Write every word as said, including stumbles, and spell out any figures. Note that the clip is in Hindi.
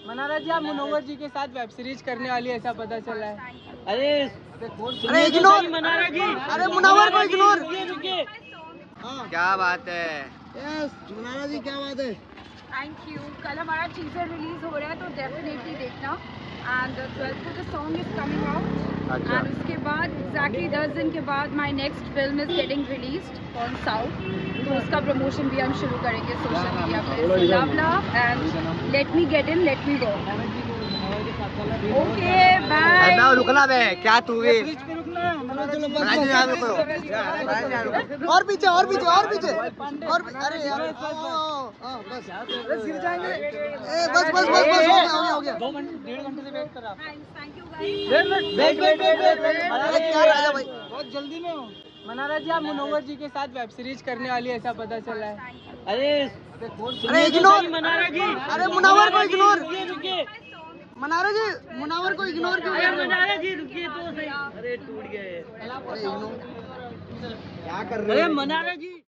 मनारा जी, आप मुनव्वर जी के साथ वेब सीरीज करने वाली ऐसा पता चला है। अरे अरे इग्नोर मनारा जी, अरे मुनव्वर को इग्नोर। क्या बात है। यस मनारा जी, क्या बात है। Thank you. कल हमारा टीजर रिलीज हो रहा है तो डेफिनेटली देखना। एंड ट्वेल्थ को the song is coming out and उसके बाद एग्जैक्टली दस दिन के बाद my next film is getting released on south, तो उसका प्रमोशन भी हम शुरू करेंगे सोशल मीडिया पे। Love love and let me get in let me go. Okay bye. रुकना बे, क्या तू भी और पीछे और पीछे और पीछे और अरे यार बस गिर जाएंगे। बस बस बस बस हो गया हो गया दो घंटे डेढ़ घंटे से वेट कर रहा हूं। Thank you guys. Wait wait wait wait wait क्या राजा भाई, बहुत जल्दी में हो। मनारा जी, आप मुनव्वर जी के साथ वेब सीरीज करने वाली ऐसा पता चला है। अरे अरे इग्नोर मनारा जी, अरे मुनव्वर को इग्नोर। रुकिए मनारा जी, मुनव्वर को इग्नोर क्यों कर रहे हो? मनारा जी रुकिए तो सही। अरे टूट गए। क्या कर रहे हो? अरे मनारा जी।